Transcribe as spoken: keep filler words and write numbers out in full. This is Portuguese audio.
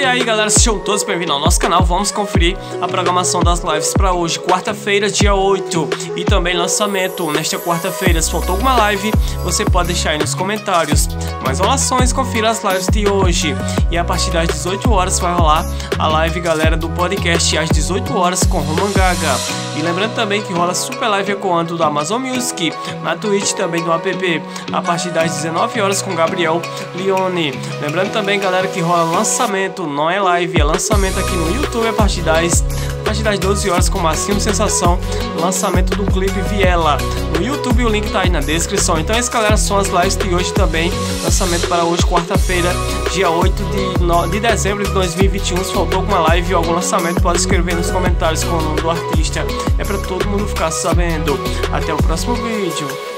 E aí galera, sejam todos bem-vindos ao nosso canal. Vamos conferir a programação das lives para hoje, quarta-feira, dia oito. E também lançamento nesta quarta-feira. Se faltou alguma live, você pode deixar aí nos comentários. Mais rolações, confira as lives de hoje. E a partir das dezoito horas vai rolar a live, galera, do podcast às dezoito horas com Roman Gaga. E lembrando também que rola super live ecoando do Amazon Music, na Twitch também do app, a partir das dezenove horas com Gabriel Leone. Lembrando também, galera, que rola lançamento, não é live, é lançamento aqui no YouTube a partir das, a partir das doze horas com Massinho Sensação, lançamento do clipe Viela. No YouTube o link tá aí na descrição. Então essas, galera, são as lives de hoje também. Lançamento para hoje, quarta-feira, dia oito de dezembro de dois mil e vinte e um. Se faltou alguma live ou algum lançamento, pode escrever nos comentários com o nome do artista. É para todo mundo ficar sabendo. Até o próximo vídeo.